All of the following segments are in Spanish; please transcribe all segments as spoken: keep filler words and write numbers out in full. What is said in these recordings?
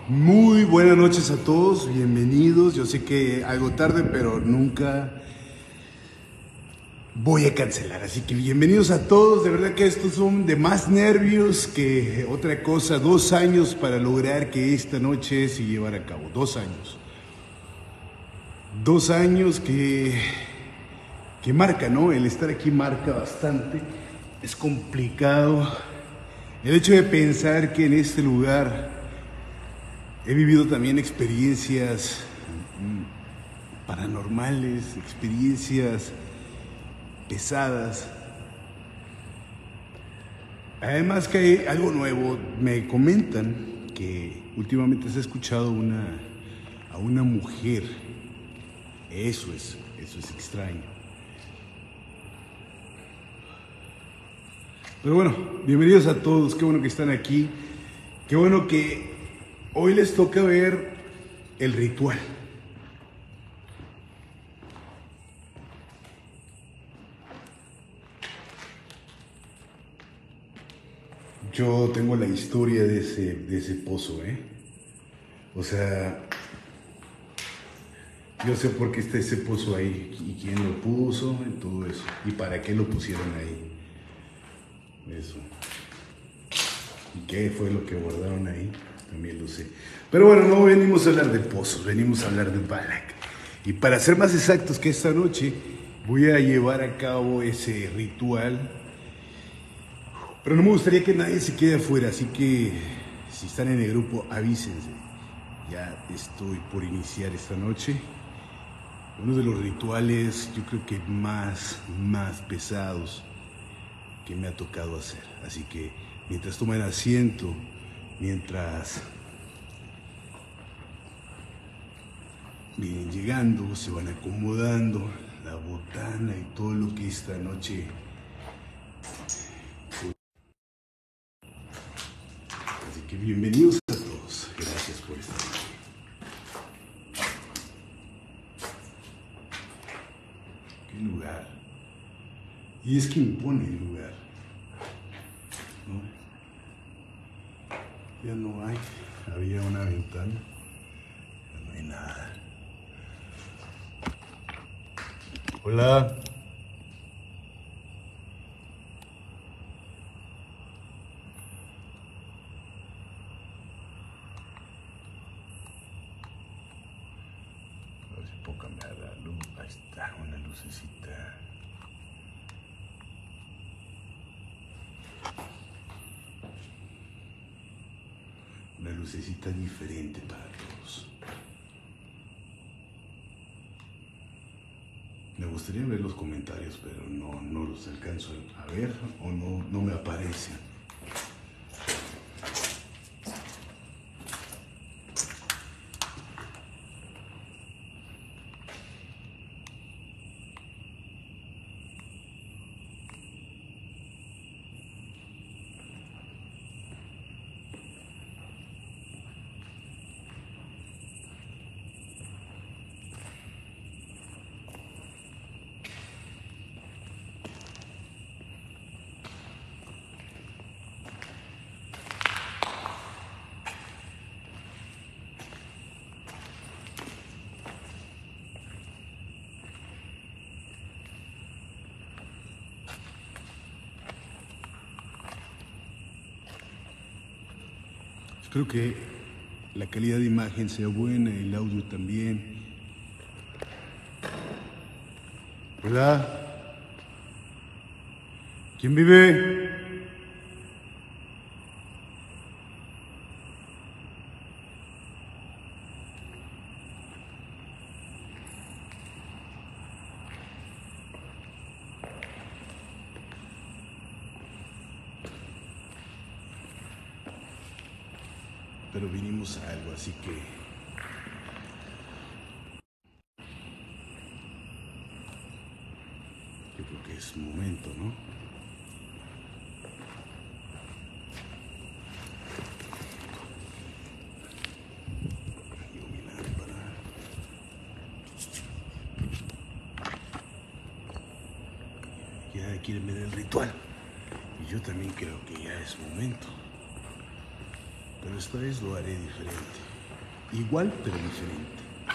Muy buenas noches a todos, bienvenidos. Yo sé que algo tarde, pero nunca voy a cancelar. Así que bienvenidos a todos. De verdad que estos son de más nervios que otra cosa. Dos años para lograr que esta noche se llevara a cabo. Dos años. Dos años que, que marca, ¿no? El estar aquí marca bastante. Es complicado. El hecho de pensar que en este lugar he vivido también experiencias paranormales, experiencias pesadas. Además que hay algo nuevo. Me comentan que últimamente se ha escuchado una, a una mujer. Eso es, eso es extraño. Pero bueno, bienvenidos a todos. Qué bueno que están aquí. Qué bueno que hoy les toca ver el ritual. Yo tengo la historia de ese, de ese pozo, ¿eh? O sea, yo sé por qué está ese pozo ahí y quién lo puso y todo eso. Y para qué lo pusieron ahí. Eso. ¿Y qué fue lo que guardaron ahí? También lo sé. Pero bueno, no venimos a hablar de pozos, venimos a hablar de Balak. Y para ser más exactos que esta noche, voy a llevar a cabo ese ritual. Pero no me gustaría que nadie se quede afuera, así que si están en el grupo, avísense. Ya estoy por iniciar esta noche. Uno de los rituales, yo creo que más, más pesados que me ha tocado hacer. Así que mientras toman asiento, mientras vienen llegando, se van acomodando la botana y todo lo que esta noche. Así que bienvenidos a todos. Gracias por estar aquí. Qué lugar. Y es que impone el lugar, ¿no? Ya no hay. Había una ventana. Ya no hay nada. Hola. A ver si puedo cambiar la luz. Ahí está, una lucecita. Una lucecita diferente para todos. Me gustaría ver los comentarios, pero no, no los alcanzo a ver o no, no me aparecen. Espero que la calidad de imagen sea buena, el audio también. Hola. ¿Quién vive? Pero vinimos a algo, así que yo creo que es momento, ¿no? Digo, mi lámpara. Ya quieren ver el ritual. Y yo también creo que ya es momento. Pero esta vez lo haré diferente. igual pero diferente.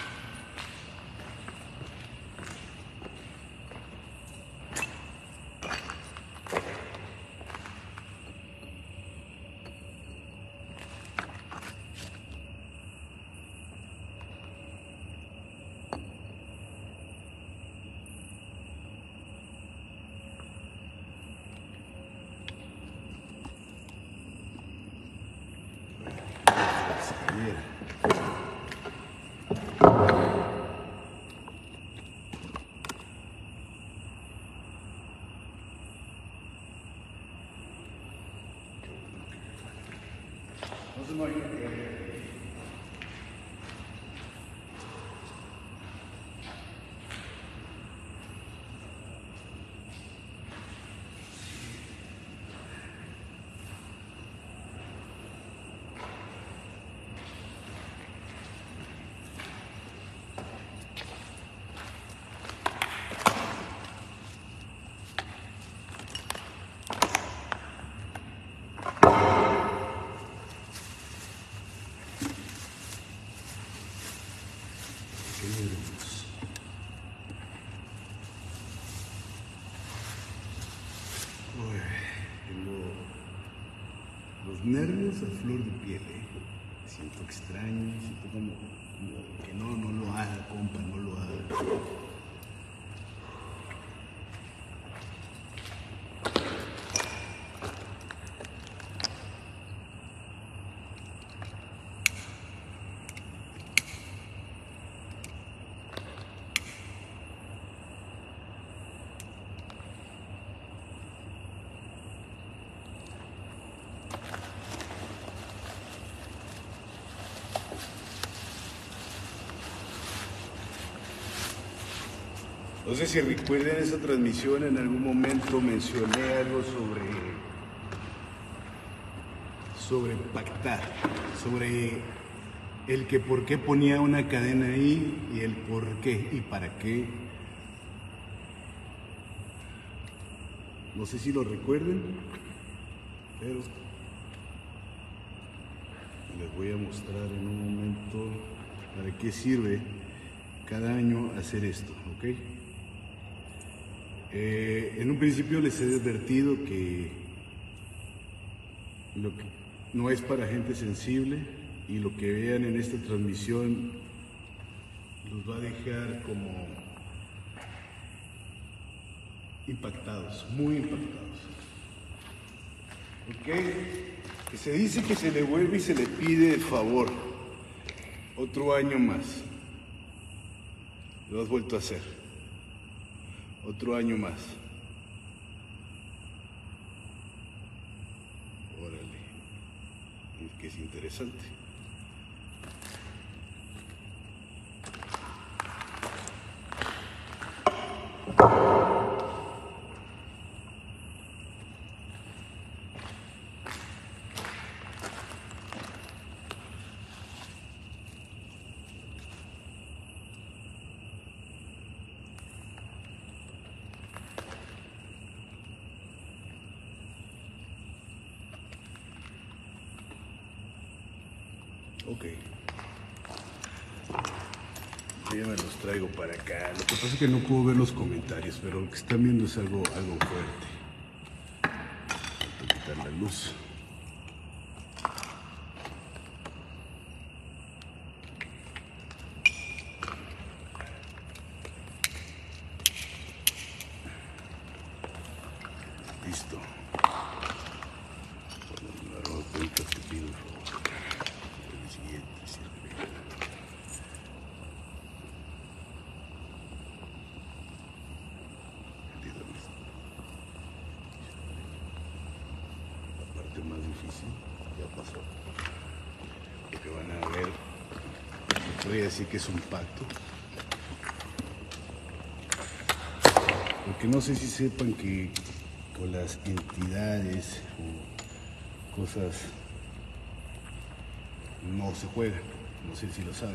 Nervios a flor de piel, ¿eh? Siento extraño, siento como, como que no, no lo haga, compa, no lo haga. No sé si recuerden esa transmisión, en algún momento mencioné algo sobre, sobre pactar, sobre el que por qué ponía una cadena ahí y el por qué y para qué. No sé si lo recuerden, pero les voy a mostrar en un momento para qué sirve cada año hacer esto, ¿ok? Eh, en un principio les he advertido que lo que no es para gente sensible y lo que vean en esta transmisión los va a dejar como impactados, muy impactados. ¿Ok? Que se dice que se le vuelve y se le pide el favor. Otro año más. Lo has vuelto a hacer. Otro año más. Órale. Es que es interesante. Ok. Yo ya me los traigo para acá. Lo que pasa es que no puedo ver los comentarios, pero lo que están viendo es algo, algo fuerte. Voy a quitar la luz. Listo. Cuando me agarro cuenta, te pido el favor. El siguiente sirve. La parte más difícil ya pasó. Lo que van a ver, podría decir que es un pacto. Porque no sé si sepan que con las entidades o cosas no se juega, no sé si lo saben.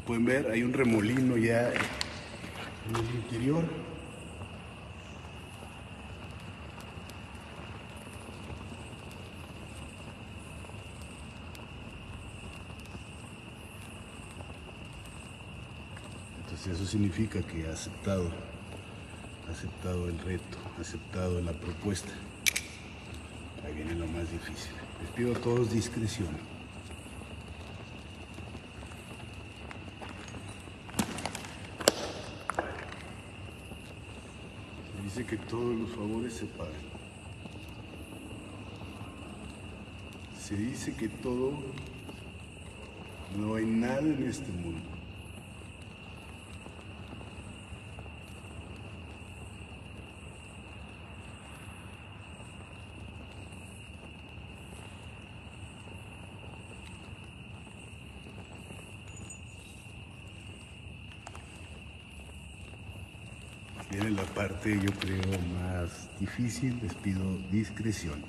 pueden ver, hay un remolino ya en el interior. Entonces eso significa que ha aceptado, ha aceptado el reto, ha aceptado la propuesta. Ahí viene lo más difícil. Les pido a todos discreción. Se dice que todos los favores se pagan. Se dice que todo, no hay nada en este mundo viene la parte, yo creo, más difícil. Les pido discreción.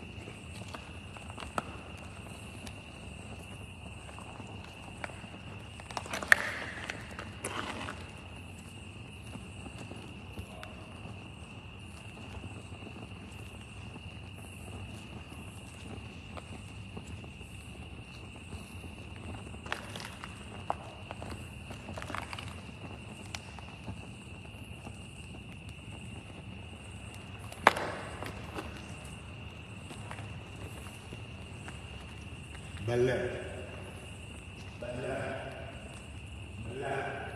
Bailar, bailar, bailar.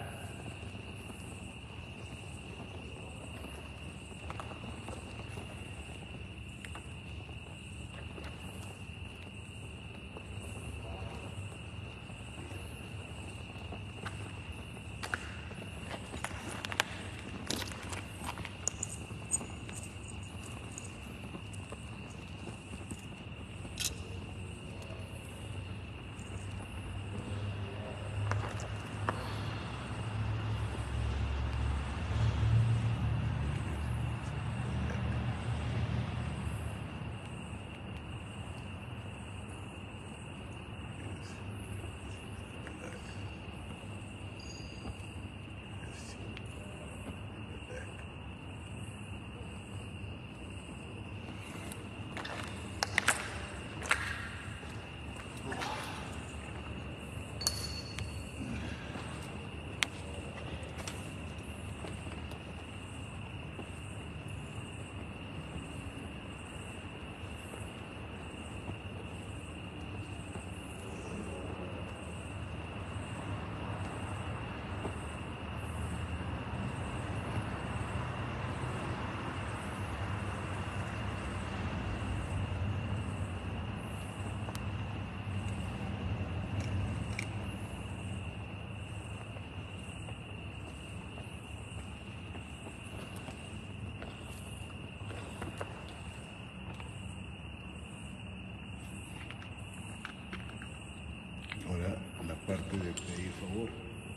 Ahora la parte de pedir favor.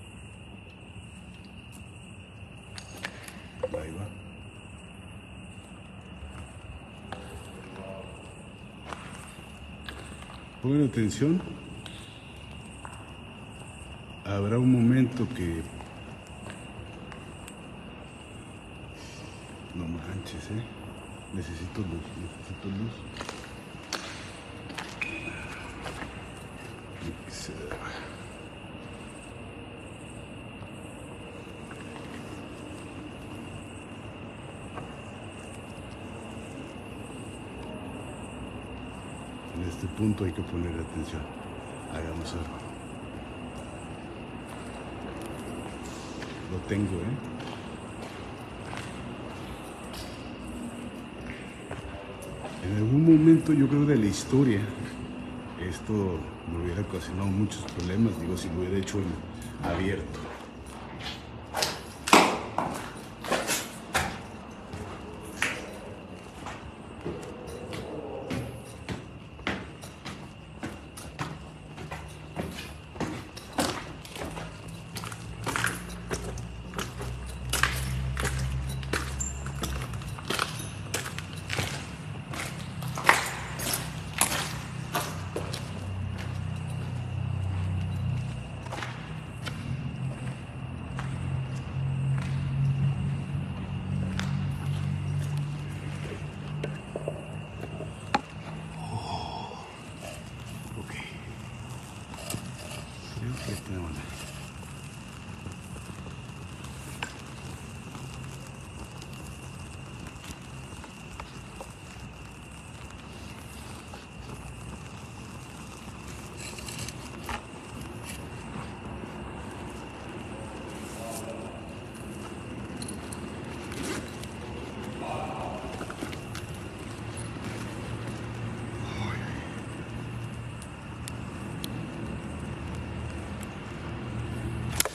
Ahí va. Pongan atención. Habrá un momento que... No manches, ¿eh? Necesito luz, necesito luz. En este punto hay que poner atención. Hagamos algo. Lo tengo, ¿eh? En algún momento, yo creo, de la historia, esto me hubiera ocasionado muchos problemas, digo, si lo hubiera hecho en abierto.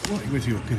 Ay, me equivoqué.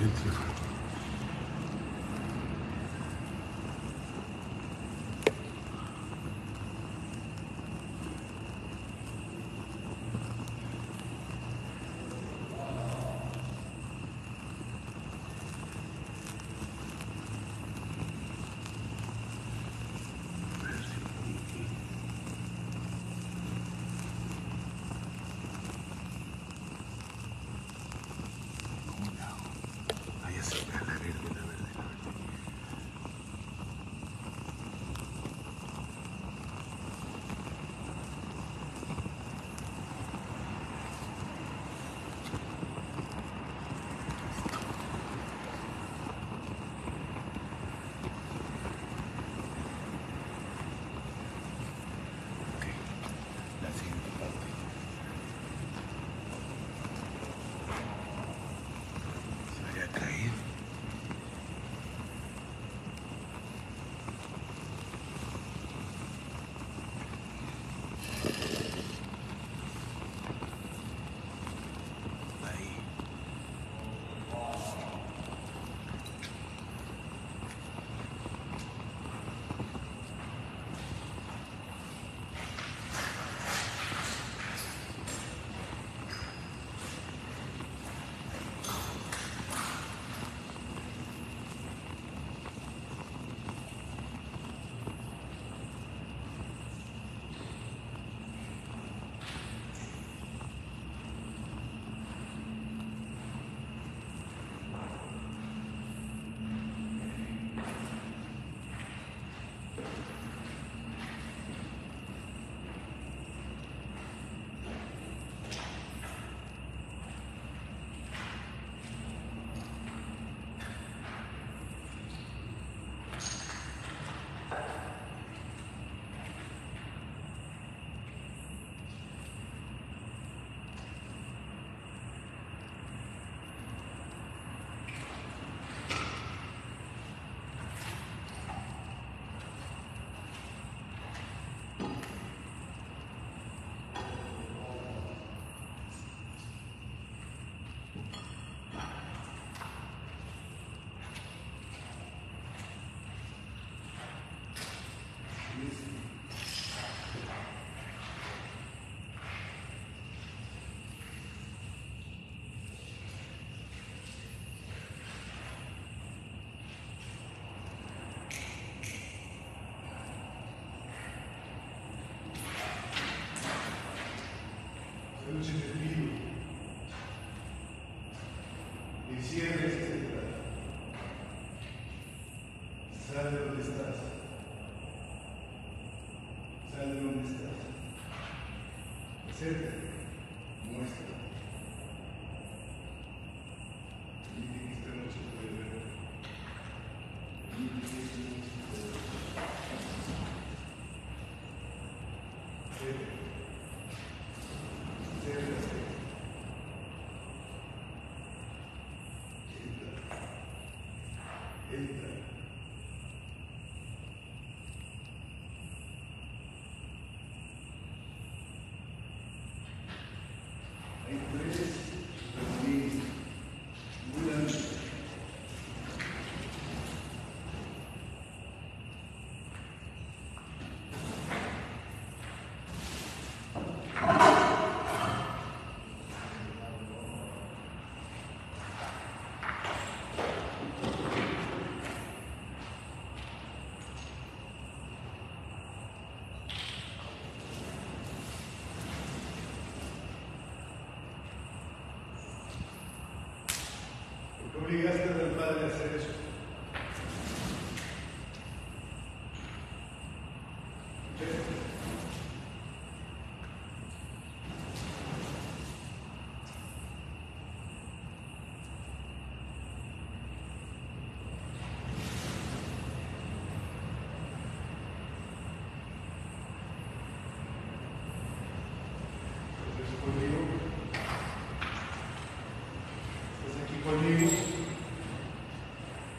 Y cierres esta entrada. Sal de donde estás. Sal de donde estás. Acércate. Muestra. Permite que esta noche pueda ver. Permite que esta noche pueda ver. Acércate. Acércate. Entra. Hay tres reuniones muy grandes. ¿Por qué obligaste al padre a hacer eso? ¿Estás conmigo? ¿Estás aquí conmigo?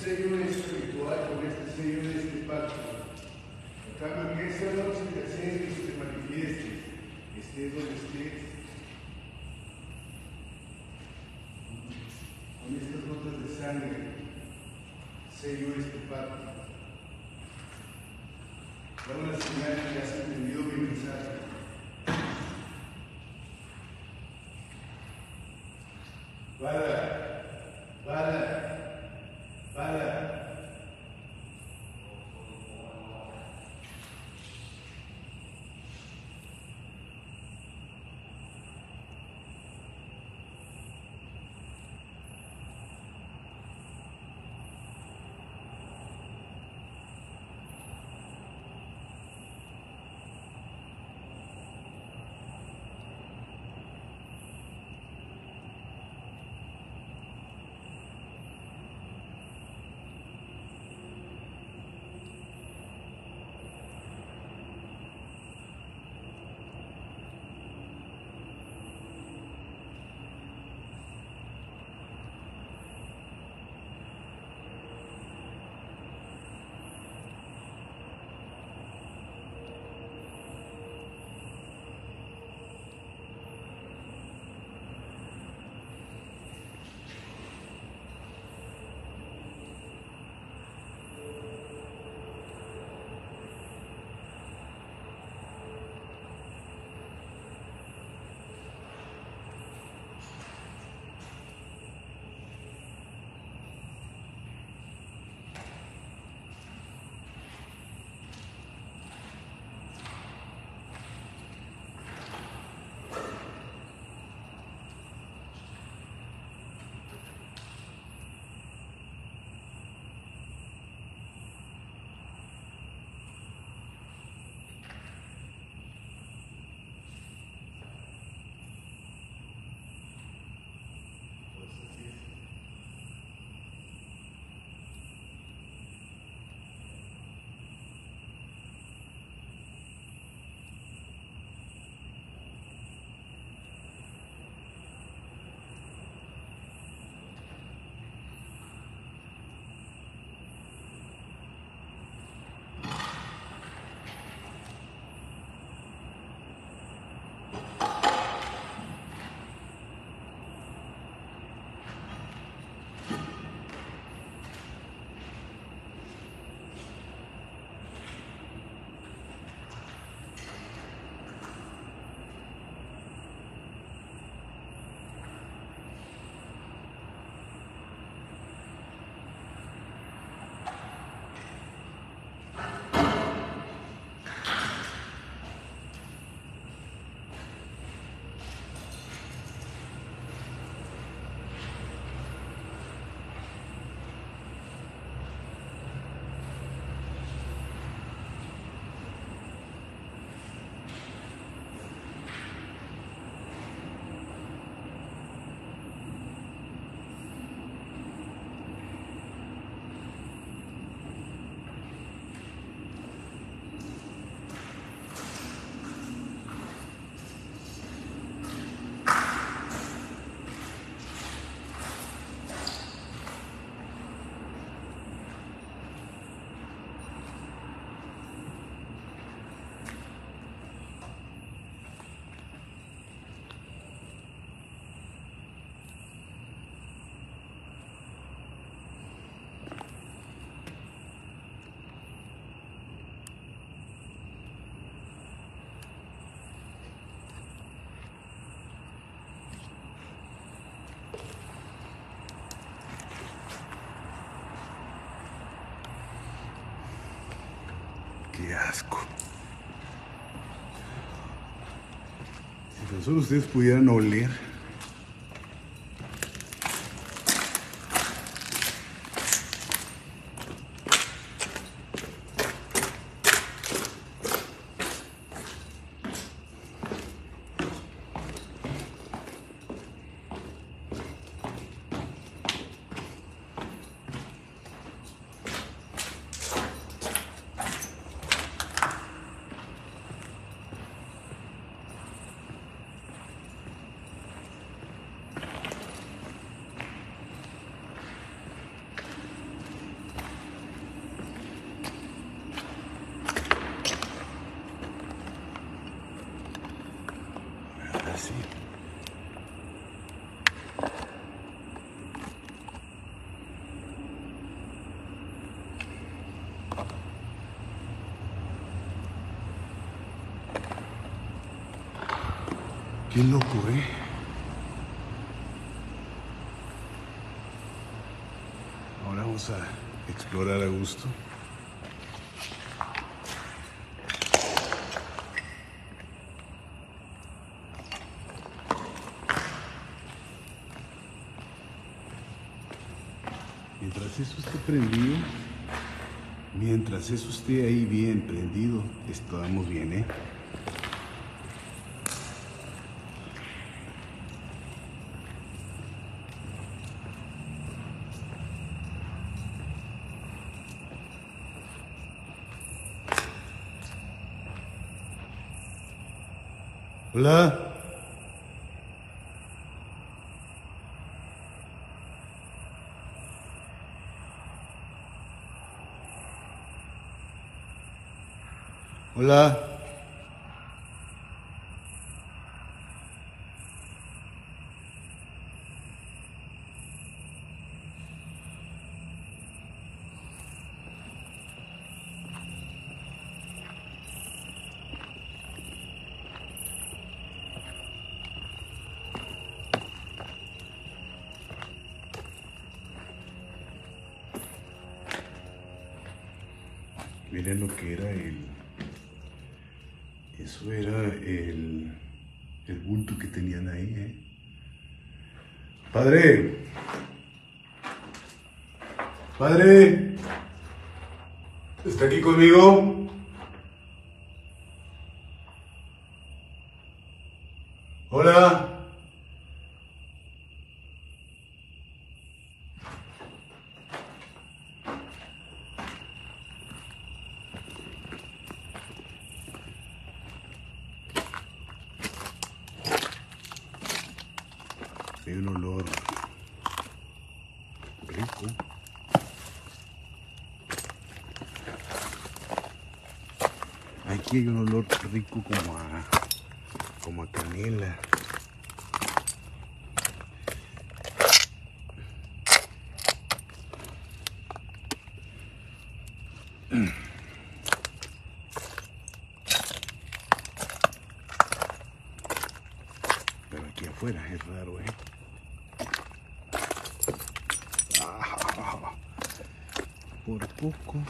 sello es ritual, con este sello de este pacto. A cambio que esa noche te acerques y te manifiestes, estés donde estés, con estas gotas de sangre, sello este pacto. Da una señal que has entendido mi mensaje. Para, para, para. Qué asco. Si tan solo ustedes pudieran oler. Qué loco, ¿eh? Ahora vamos a explorar a gusto. Mientras eso esté prendido, mientras eso esté ahí bien prendido, estamos bien, ¿eh? Hola. Hola. Miren lo que era el... Eso era el... El bulto que tenían ahí, ¿eh? ¡Padre! ¡Padre! ¿Está aquí conmigo? ¡Hola! Hay un olor rico. Aquí hay un olor rico como a, como a canela. Pero aquí afuera es raro, ¿eh? Ah, por poco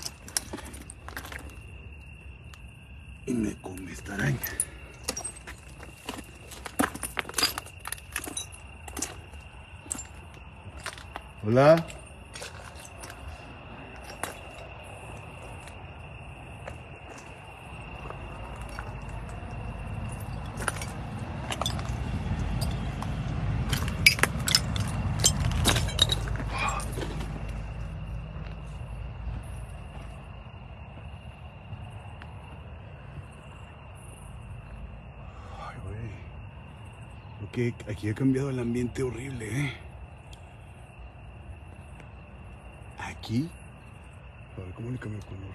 y me come esta araña. Hola. Que aquí ha cambiado el ambiente horrible, ¿eh? Aquí, a ver cómo le cambia el color.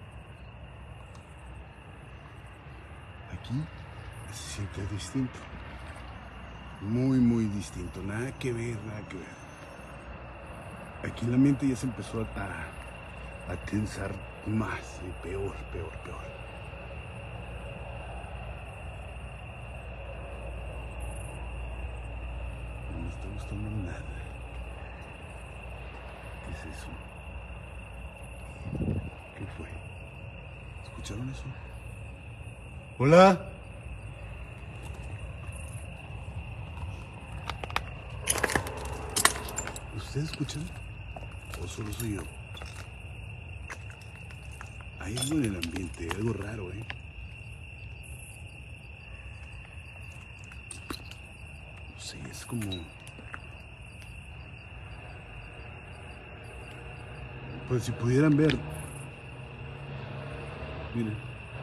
Aquí se siente distinto, muy, muy distinto, nada que ver, nada que ver. Aquí el ambiente ya se empezó a, a tensar más, y peor, peor, peor. No me está gustando nada. ¿Qué es eso? ¿Qué fue? ¿Escucharon eso? ¡Hola! ¿Ustedes escuchan? ¿O solo soy yo? Hay algo en el ambiente, algo raro, ¿eh? No sé, es como... Pues si pudieran ver... Miren.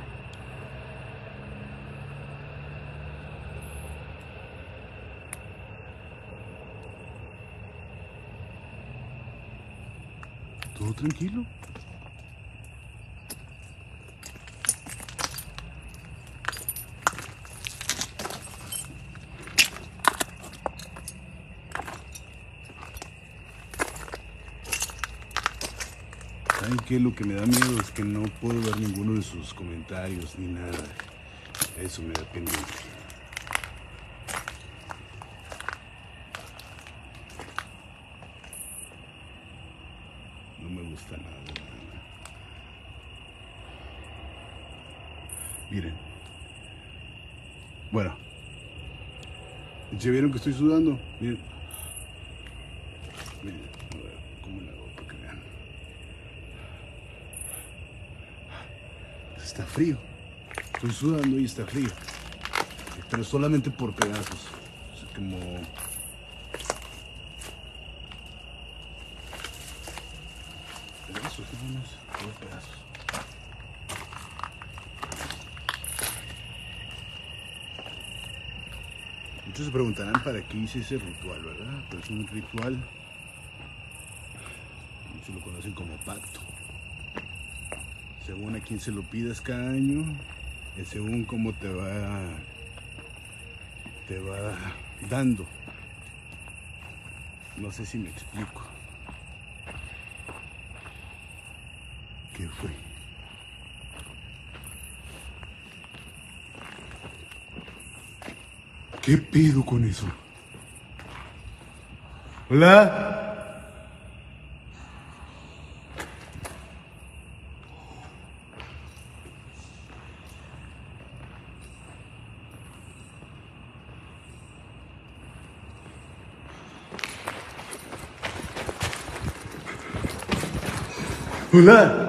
¿Todo tranquilo? ¿Saben qué? Lo que me da miedo es que no puedo ver ninguno de sus comentarios ni nada. Eso me da pendiente. gusta nada. Miren. Bueno. ¿Se vieron que estoy sudando? Miren. Miren. A ver, ¿cómo le hago para que vean? Está frío. Estoy sudando y está frío. Pero solamente por pedazos. O sea, como... pedazos, unos dos pedazos. Muchos se preguntarán para qué hice ese ritual, ¿verdad? Pero es un ritual, muchos lo conocen como pacto. Según a quién se lo pidas cada año, es según cómo te va, te va dando. No sé si me explico. ¿Qué fue? ¿Qué pedo con eso? ¿Hola? Hola.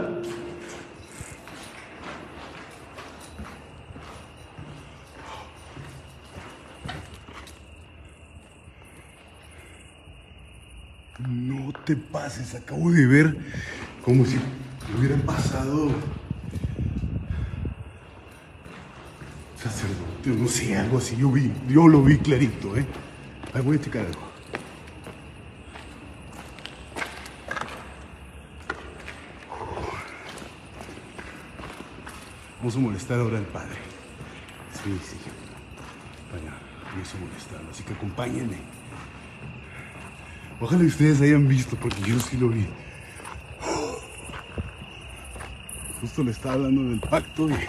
No te pases, acabo de ver como si hubiera pasado sacerdote, no sé, algo así. Yo vi, yo lo vi clarito, ¿eh? Ahí voy a checar algo. Vamos a molestar ahora al padre. Sí, sí. Vaya, vamos a molestarlo, así que acompáñenme. Ojalá ustedes hayan visto, porque yo sí lo vi. Justo le estaba hablando del pacto y...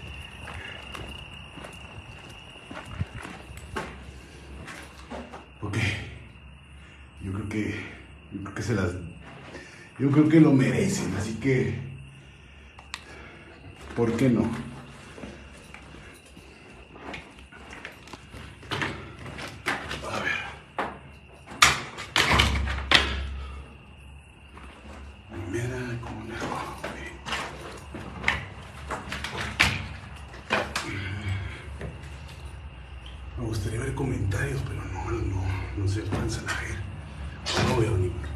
ok. Yo creo que... Yo creo que se las... Yo creo que lo merecen, así que... ¿por qué no? A ver. Primera comunión. Me gustaría ver comentarios, pero no, no, no se alcanzan a ver. No veo ninguno.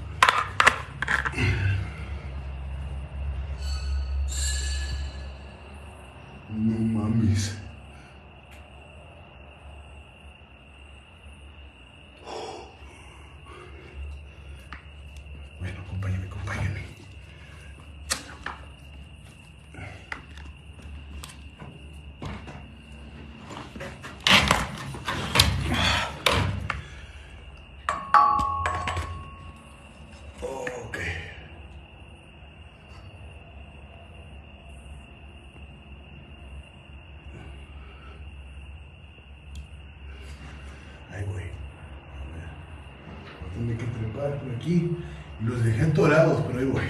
No mames. Bueno, acompáñame, acompáñame. Ok. Ahí voy. A ver. Voy a tener que trepar por aquí. Y los dejé atorados, pero ahí voy.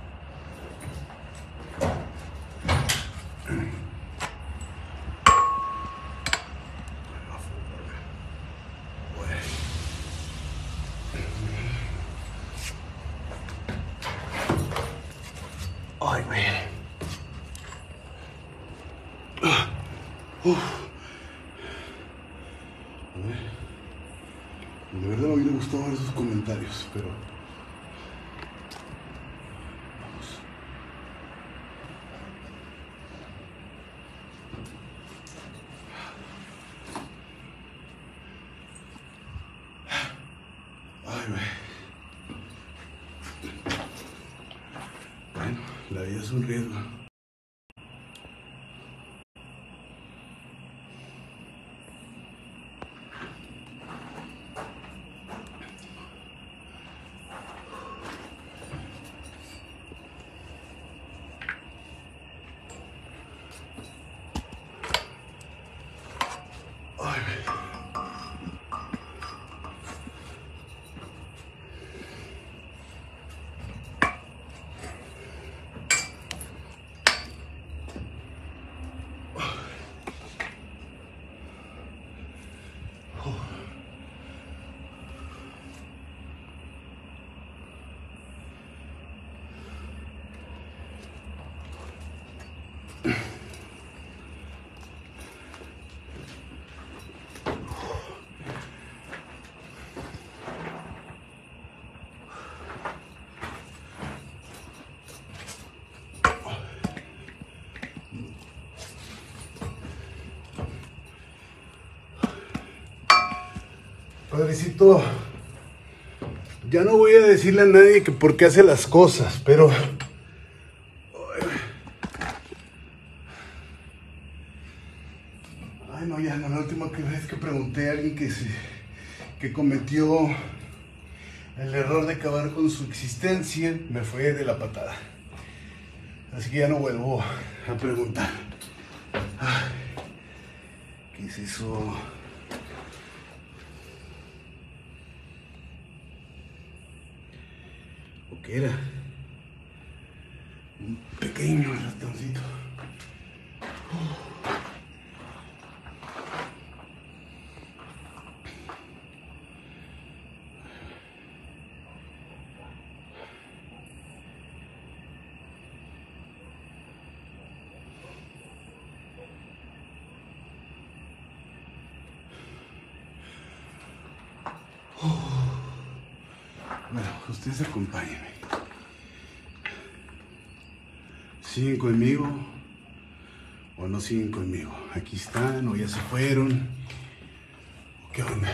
Ay, güey. Uf. A ver. De verdad me hubiera gustado ver esos comentarios, pero... vamos. Ay, güey. Bueno, la vida es un riesgo. Ay, güey. Padrecito, ya no voy a decirle a nadie que por qué hace las cosas, pero... Ay, no, ya no, la última vez que pregunté a alguien que, se, que cometió el error de acabar con su existencia, me fue de la patada. Así que ya no vuelvo a preguntar. Ay, ¿qué es eso? ¿O qué era? Un pequeño ratoncito. Bueno, ustedes acompáñenme. ¿Siguen conmigo o no siguen conmigo? ¿Aquí están o ya se fueron? ¿Qué onda?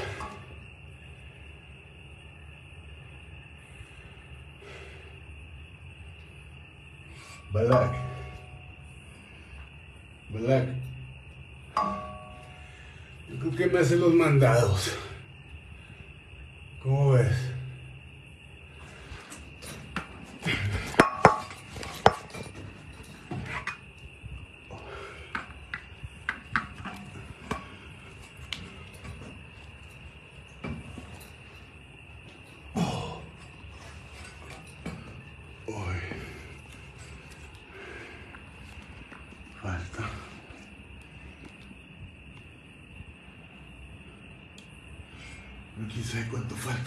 Balak. Balak. Yo creo que me hacen los mandados. ¿Cómo ves? Falta. No quién sabe cuánto falta.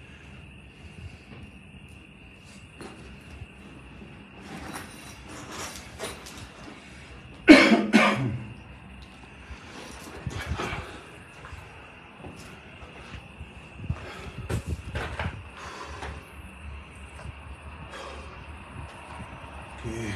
¿Qué?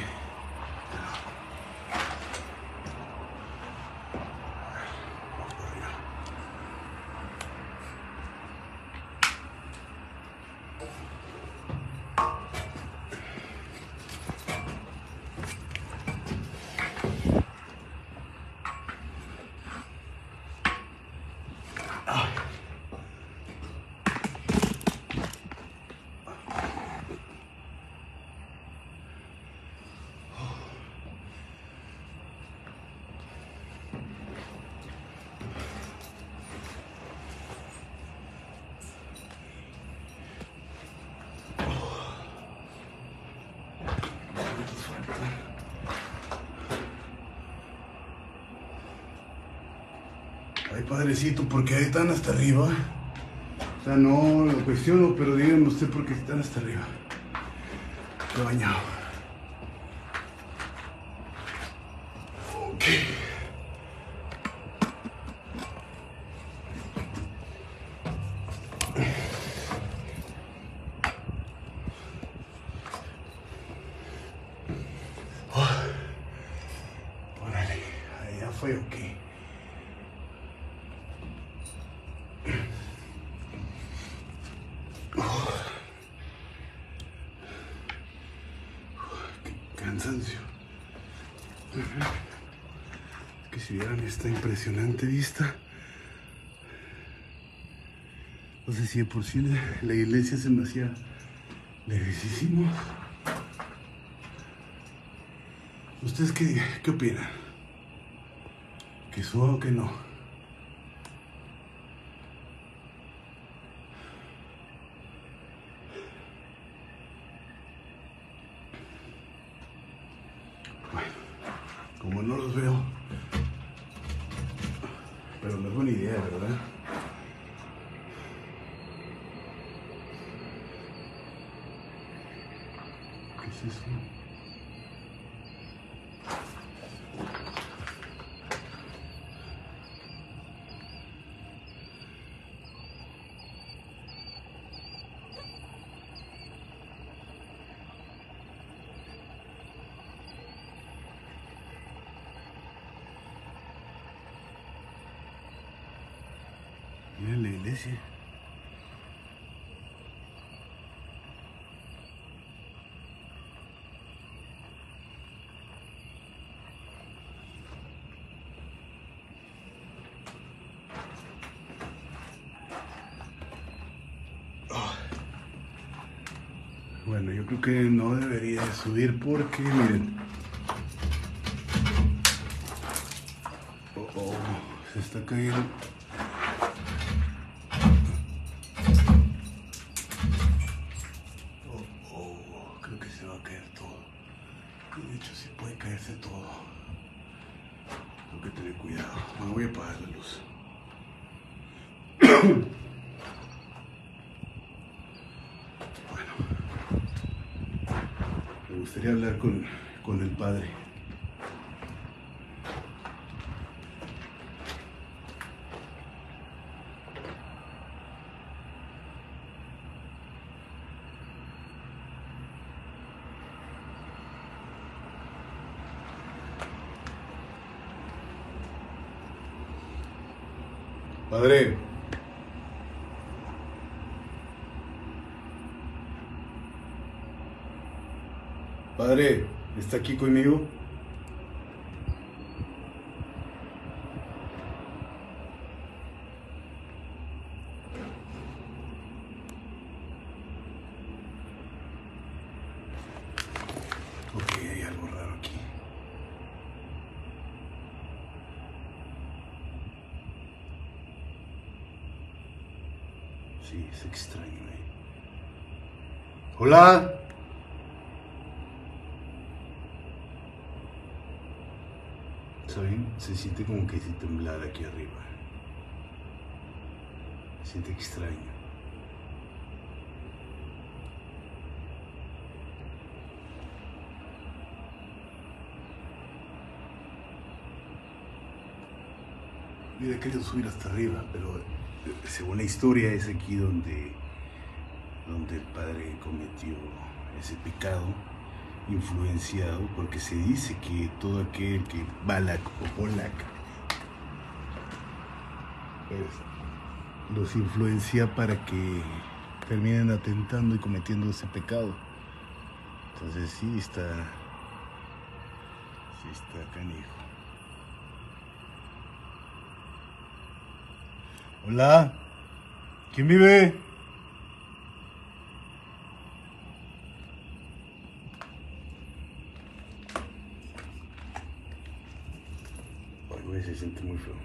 Ay, padrecito, ¿por qué están hasta arriba? O sea, no lo cuestiono, pero díganme usted por qué están hasta arriba. Estoy bañado. Ok. Órale, allá fue ok. Cansancio. Es que si vieran esta impresionante vista, no sé si de por sí la iglesia se me hacía lejísimo. ¿Ustedes qué, qué opinan? ¿Que suba o que no? Bueno, como no los veo, pero no es buena idea, ¿verdad? ¿Qué es eso? Mira la iglesia. Bueno, yo creo que no debería subir porque, miren. Oh, oh, se está cayendo. Oh, oh, creo que se va a caer todo. De hecho, sí puede caerse todo. Tengo que tener cuidado. Me voy a apagar la luz. Me gustaría hablar con, con el padre. Padre. Padre, ¿está aquí conmigo? Ok, hay algo raro aquí. Sí, es extraño, ¿eh? ¡Hola! ¿Saben? Se siente como que si temblara aquí arriba. Se siente extraño. Hubiera querido subir hasta arriba, pero según la historia es aquí donde, donde el padre cometió ese pecado, influenciado, porque se dice que todo aquel que Balak o Bolak pues, los influencia para que terminen atentando y cometiendo ese pecado. Entonces sí está, sí está canijo. Hola, ¿quién vive? Ay, güey, se siente muy feo.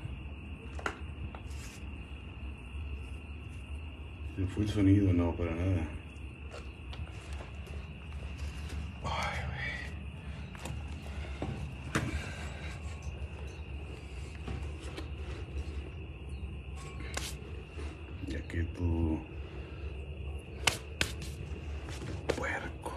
¿Se fue el sonido? No, para nada. Ay, güey. Ya que tú... puerco.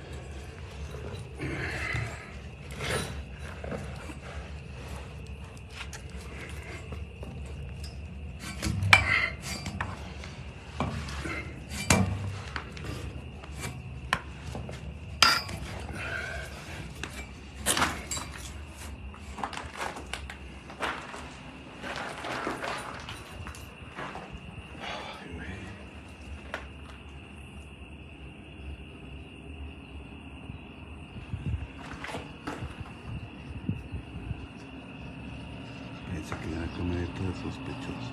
Piensa que la camioneta es sospechosa.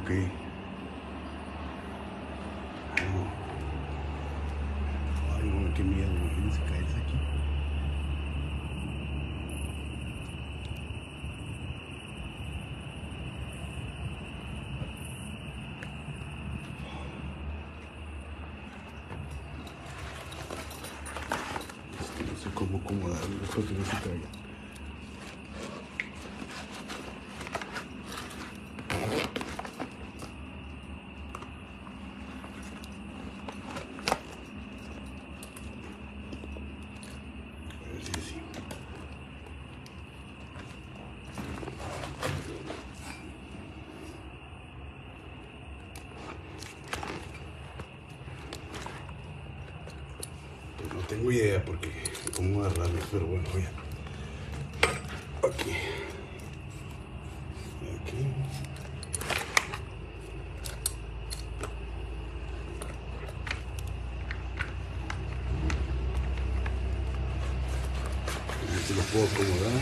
Ok. Oh. Ay, no, qué miedo, imagínense caerse aquí. Es que no sé cómo acomodarlo, para que no se caiga. No tengo idea porque cómo agarrarlo, pero bueno, voy a... Aquí. Aquí. Este lo puedo acomodar.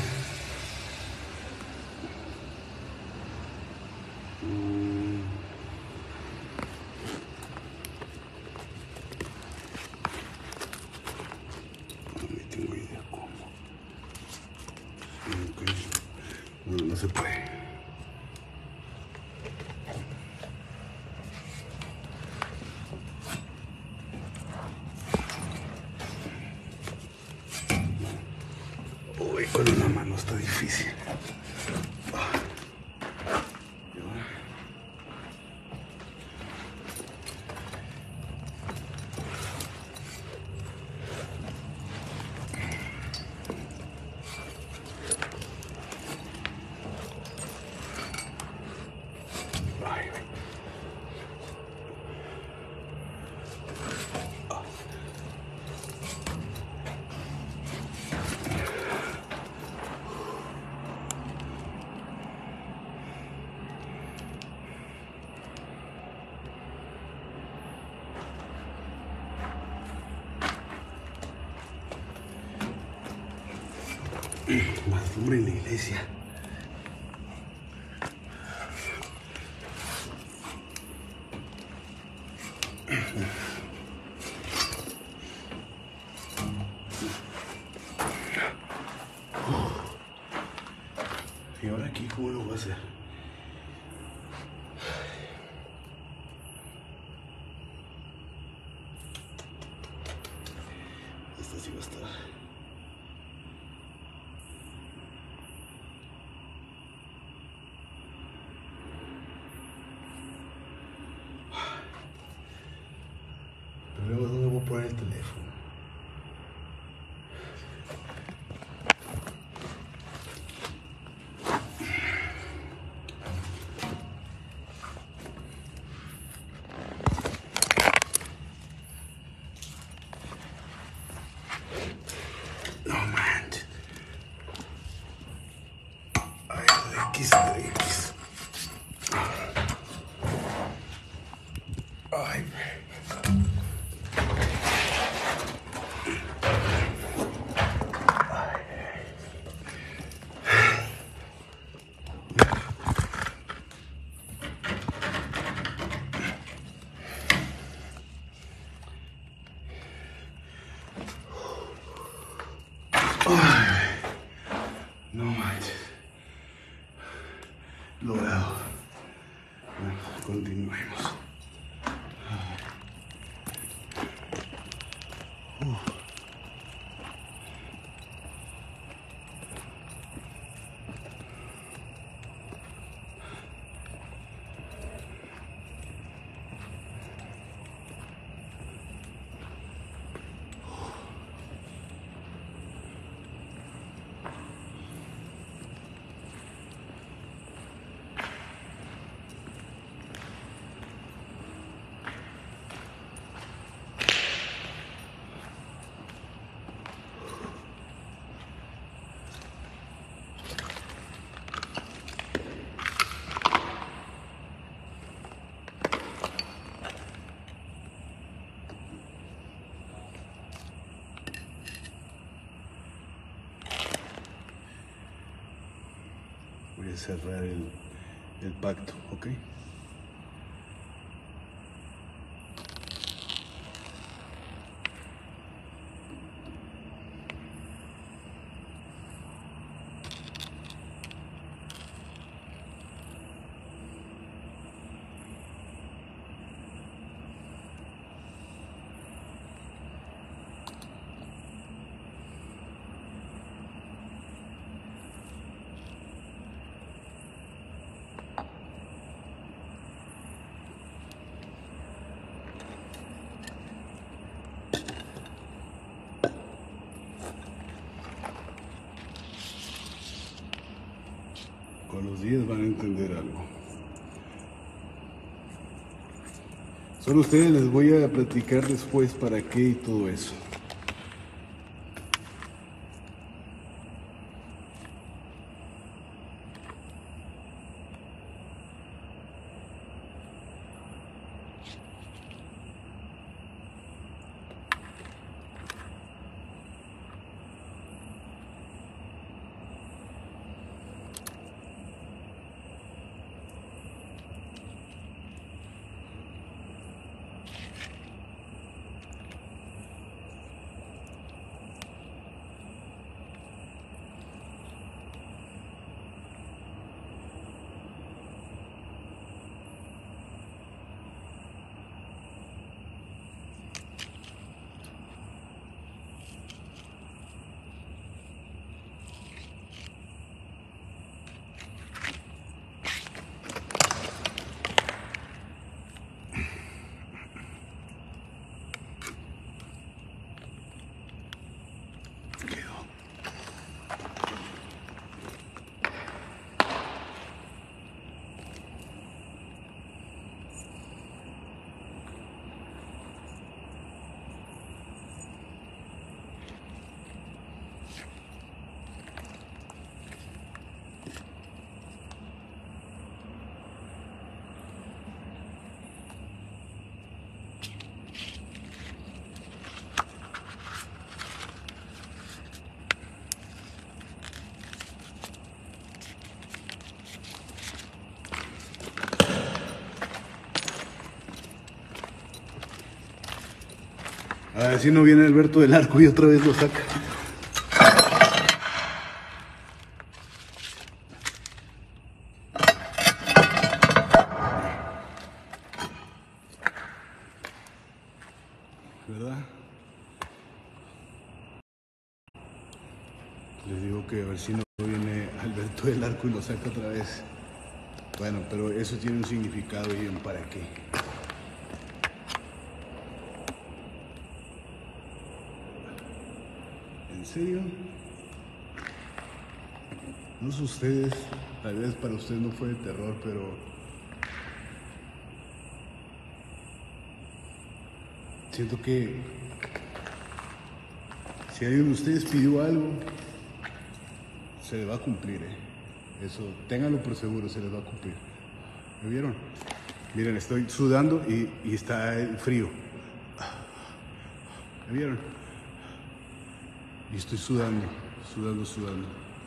Mm. No tengo idea cómo. Okay. No, no se puede. Uy, con una mano está difícil. Más lumbre en la iglesia. ¿Y ahora aquí cómo lo voy a hacer? Esta sí va a estar. Pero luego, ¿dónde voy a poner el teléfono? No manches. Ay, de X, de X. Ay, no manches. Logrado. Bueno, continuemos. Uh. Voy a cerrar el, el pacto, ¿ok? Con los días van a entender algo. Solo a ustedes les voy a platicar después para qué y todo eso. A ver si no viene Alberto del Arco y otra vez lo saca. ¿Verdad? Les digo que a ver si no viene Alberto del Arco y lo saca otra vez. Bueno, pero eso tiene un significado y un para qué. ¿En serio? No sé ustedes, tal vez para ustedes no fue de terror, pero siento que si alguien de ustedes pidió algo, se le va a cumplir, ¿eh? Eso, ténganlo por seguro, se les va a cumplir. ¿Me vieron? Miren, estoy sudando y, y está el frío. ¿Me vieron? Y estoy sudando, sudando, sudando.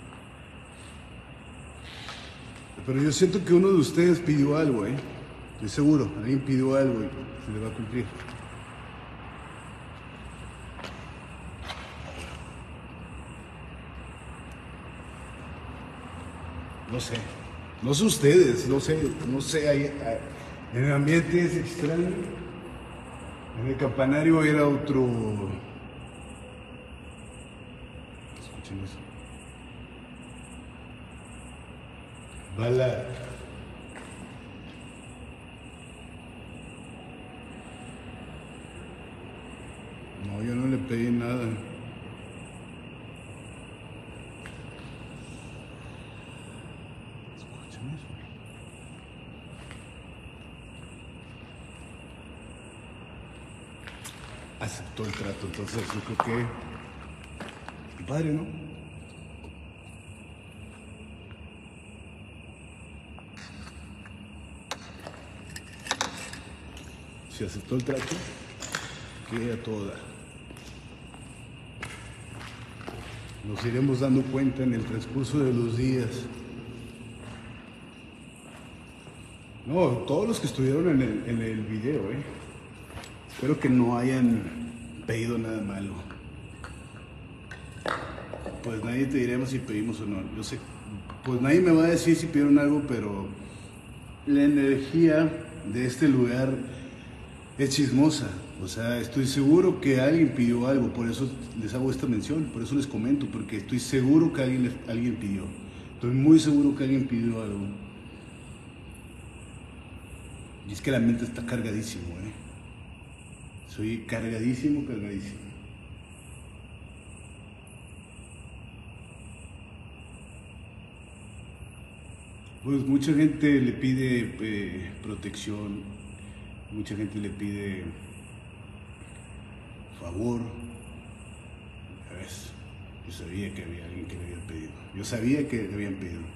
Pero yo siento que uno de ustedes pidió algo, ¿eh? Estoy seguro, alguien pidió algo y se le va a cumplir. No sé, no sé ustedes, no sé, no sé, hay, hay, en el ambiente es extraño. En el campanario era otro... Escuchen eso. Bala. No, yo no le pedí nada. Escuchen eso. Aceptó el trato, entonces yo creo que... Padre, ¿no? Si aceptó el trato, que a todo dar. Nos iremos dando cuenta en el transcurso de los días. No, todos los que estuvieron en el, en el video, ¿eh? Espero que no hayan pedido nada malo. Pues nadie te diremos si pedimos o no. Yo sé, pues nadie me va a decir si pidieron algo, pero la energía de este lugar es chismosa. O sea, estoy seguro que alguien pidió algo, por eso les hago esta mención, por eso les comento, porque estoy seguro que alguien, alguien pidió. Estoy muy seguro que alguien pidió algo. Y es que la mente está cargadísimo, ¿eh? Soy cargadísimo, cargadísimo. Pues mucha gente le pide eh, protección, mucha gente le pide favor. ¿Ves? Yo sabía que había alguien que le había pedido. Yo sabía que le habían pedido.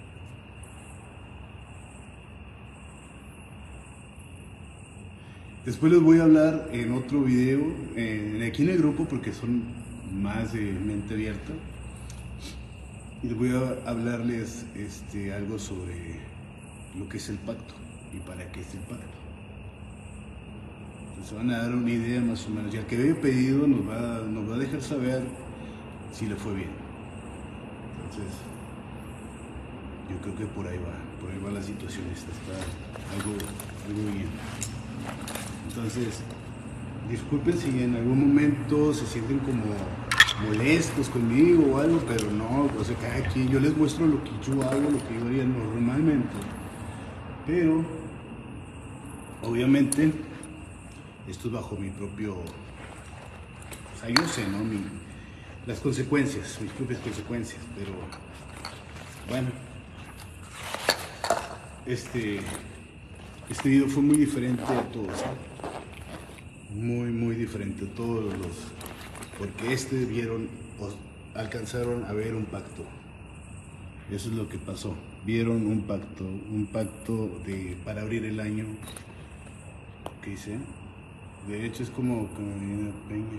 Después les voy a hablar en otro video, eh, aquí en el grupo, porque son más de mente abierta. Y les voy a hablarles este, algo sobre lo que es el pacto y para qué es el pacto. Entonces van a dar una idea más o menos. Y al que había pedido nos va, nos va a dejar saber si le fue bien. Entonces, yo creo que por ahí va, por ahí va la situación. Esta está algo, algo bien. Entonces, disculpen si en algún momento se sienten como molestos conmigo o algo, pero no, o sea, cada quien, yo les muestro lo que yo hago, lo que yo haría normalmente, pero obviamente esto es bajo mi propio, o sea, yo sé, ¿no? Mi, las consecuencias, mis propias consecuencias, pero bueno, este, este video fue muy diferente a todos, ¿eh? Muy, muy diferente a todos los... Porque este vieron, o alcanzaron a ver un pacto. Eso es lo que pasó. Vieron un pacto, un pacto de, para abrir el año. ¿Qué dice? De hecho es como Carolina Peña.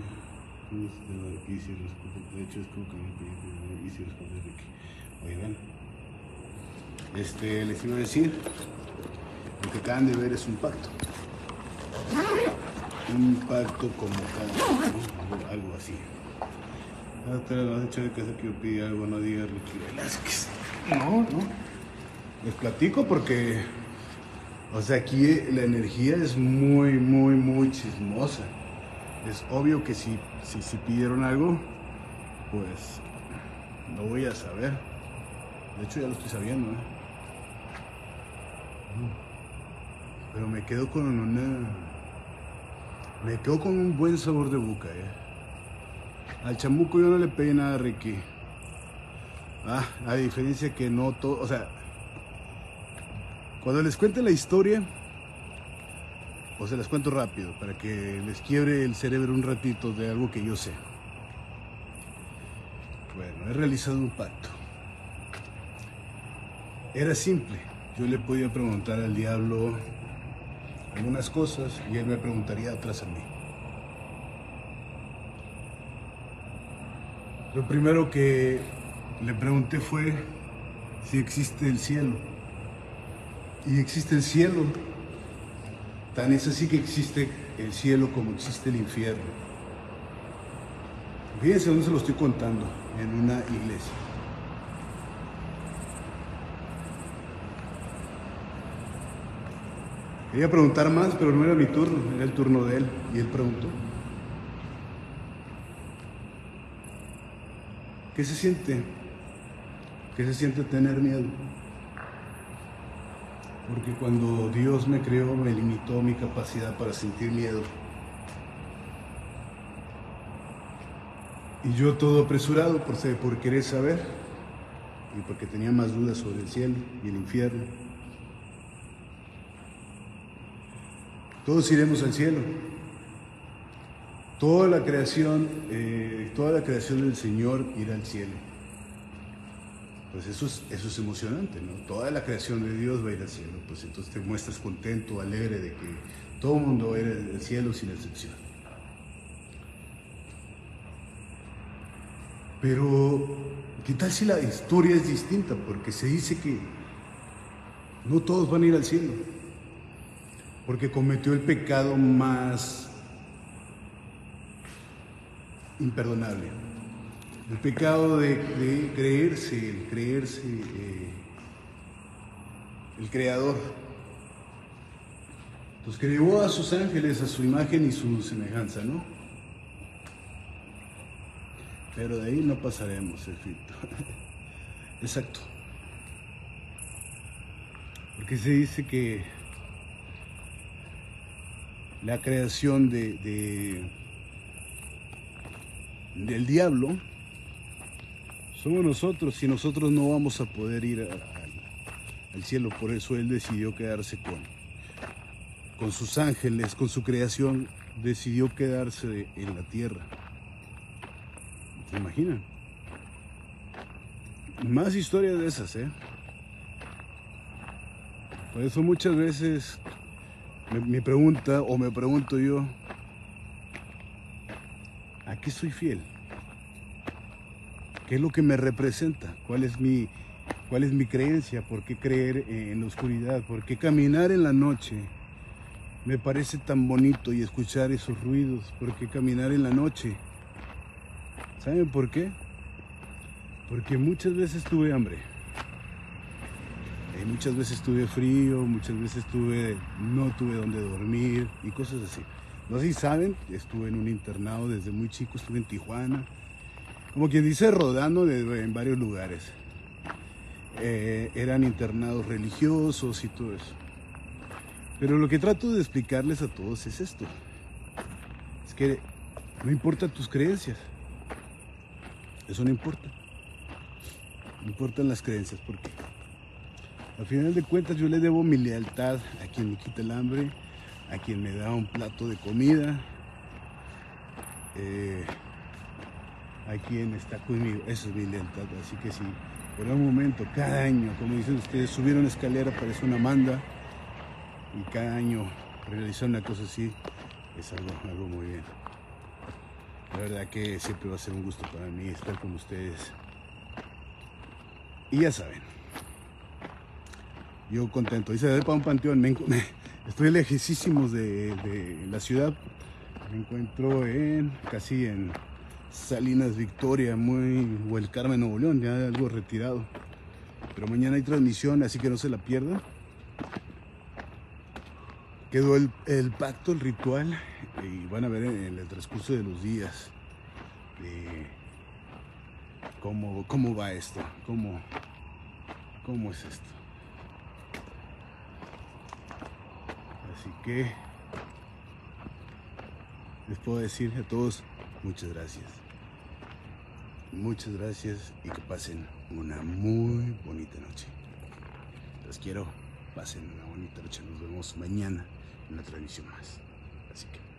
De hecho es como Carolina Peña. Oigan, este, les iba a decir, lo que acaban de ver es un pacto. Un pacto como cada, ¿no? algo, algo así. No te vas a echar de casa que yo pedí algo, no digas Ricky Velázquez. No, no. Les platico porque, o sea, aquí la energía es muy, muy, muy chismosa. Es obvio que si, si, si pidieron algo, pues lo voy a saber. De hecho ya lo estoy sabiendo, ¿eh? Pero me quedo con una... Me quedo con un buen sabor de boca, eh. Al chamuco yo no le pedí nada a Ricky. Ah, a diferencia que no todo, o sea, cuando les cuente la historia, o se las cuento rápido, para que les quiebre el cerebro un ratito de algo que yo sé. Bueno, he realizado un pacto. Era simple, yo le podía preguntar al diablo algunas cosas y él me preguntaría otras a mí. Lo primero que le pregunté fue si existe el cielo. Y existe el cielo. Tan es así que existe el cielo como existe el infierno. Fíjense dónde se lo estoy contando, en una iglesia. Quería preguntar más, pero no era mi turno, era el turno de él, y él preguntó. ¿Qué se siente? ¿Qué se siente tener miedo? Porque cuando Dios me creó, me limitó mi capacidad para sentir miedo. Y yo todo apresurado por, por querer saber, y porque tenía más dudas sobre el cielo y el infierno. Todos iremos al cielo. Toda la creación, eh, toda la creación del Señor irá al cielo. Pues eso es, eso es emocionante, ¿no? Toda la creación de Dios va a ir al cielo. Pues entonces te muestras contento, alegre de que todo el mundo va a ir al cielo sin excepción. Pero, ¿qué tal si la historia es distinta? Porque se dice que no todos van a ir al cielo. Porque cometió el pecado más imperdonable. El pecado de, de creerse, el creerse eh, el creador. Pues creó a sus ángeles a su imagen y su semejanza, ¿no? Pero de ahí no pasaremos, Efito. Exacto. Porque se dice que la creación de, de, del diablo somos nosotros, y nosotros no vamos a poder ir a, a, al cielo. Por eso él decidió quedarse con, con sus ángeles, con su creación, decidió quedarse en la tierra. ¿Se imaginan? Más historias de esas, ¿eh? Por eso muchas veces me, me pregunta o me pregunto yo, ¿a qué soy fiel? ¿Qué es lo que me representa? ¿Cuál es mi, cuál es mi creencia? ¿Por qué creer en la oscuridad? ¿Por qué caminar en la noche me parece tan bonito y escuchar esos ruidos? ¿Por qué caminar en la noche? ¿Saben por qué? Porque muchas veces tuve hambre. Y muchas veces tuve frío, muchas veces tuve, no tuve donde dormir y cosas así. No sé si saben, estuve en un internado desde muy chico, estuve en Tijuana. Como quien dice, rodando de, en varios lugares. Eh, eran internados religiosos y todo eso. Pero lo que trato de explicarles a todos es esto. Es que no importa tus creencias. Eso no importa. No importan las creencias, porque al final de cuentas yo le debo mi lealtad a quien me quita el hambre, a quien me da un plato de comida, eh, a quien está conmigo. Eso es mi lealtad. Así que si por un momento, cada año, como dicen ustedes, subir una escalera parece una manda, y cada año realizar una cosa así es algo, algo muy bien. La verdad que siempre va a ser un gusto para mí estar con ustedes. Y ya saben, yo contento. Dice, de para un panteón, me, me, estoy lejísimos de, de la ciudad. Me encuentro en, casi en Salinas Victoria, muy, o el Carmen, Nuevo León, ya algo retirado. Pero mañana hay transmisión, así que no se la pierdan. Quedó el, el pacto, el ritual, y van a ver en, en el transcurso de los días eh, cómo, cómo va esto, cómo, cómo es esto. Así que les puedo decir a todos muchas gracias. Muchas gracias y que pasen una muy bonita noche. Los quiero, pasen una bonita noche. Nos vemos mañana en una transmisión más. Así que